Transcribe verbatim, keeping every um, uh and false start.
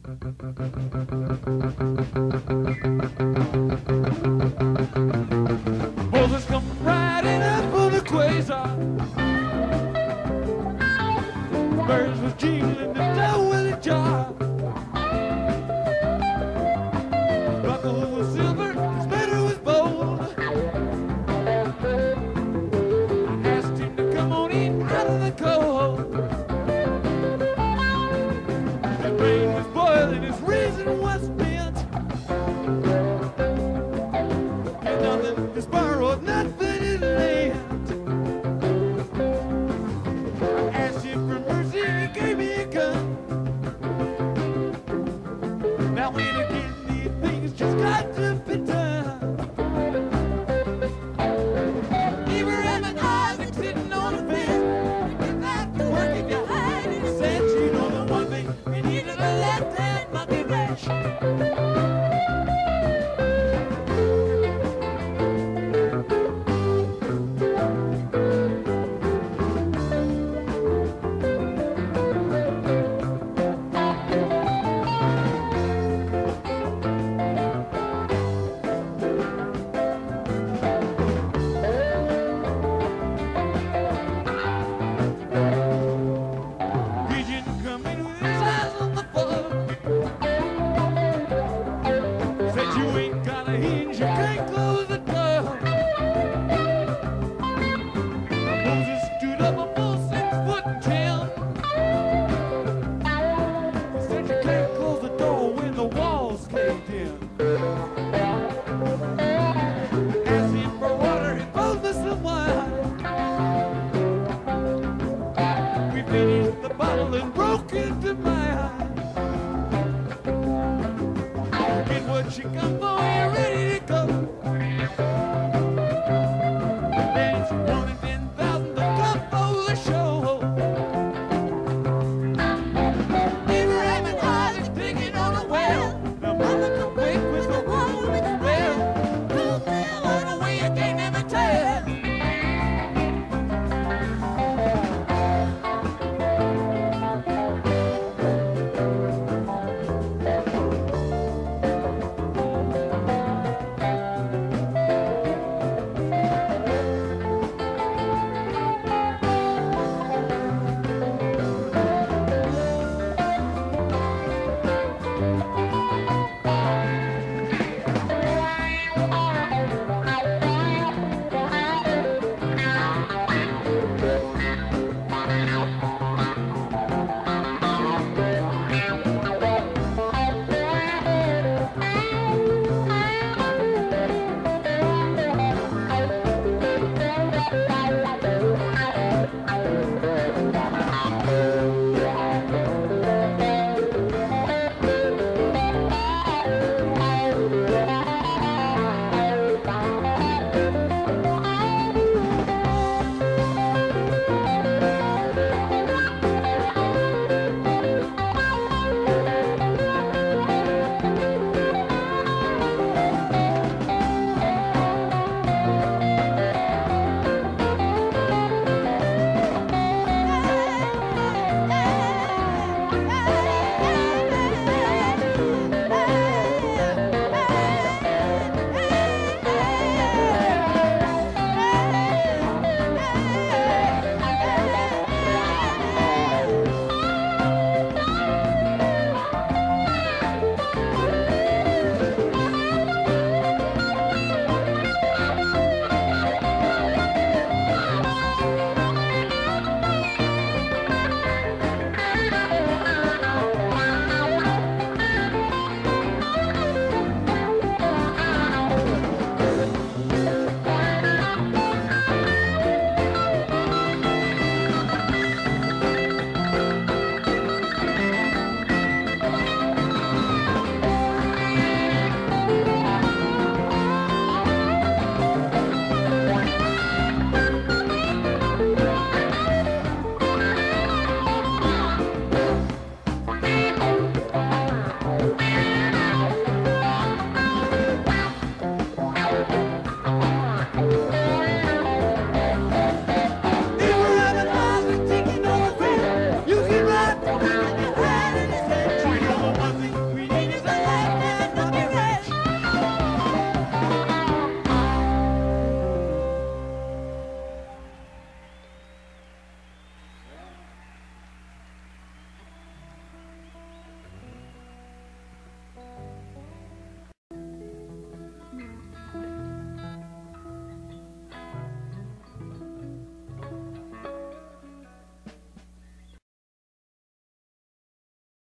Moses come riding up on the quasar. Birds was jingling, the dough with a jar. His buckle was silver, his sweater was bold. I asked him to come on in out of the cold. His brain was boiling, his reason was bent. And nothing is borrowed, nothing is lent. I asked him for mercy, he gave me a gun. Now when again these things just got to be done. Abraham and Isaac sitting on a fence. Get back to work if you hide in a sense. You know the one thing we needed a left-hand monkey wrench. Pigeon come in with his eyes on the floor. Said you ain't got a hinge, you can't close the door. Moses stood up a full six foot ten. Said you can't close the door when the walls caved in. Asked him for water, he poured me some wine. We finished the bottle and broke into my eye. Get what you come for.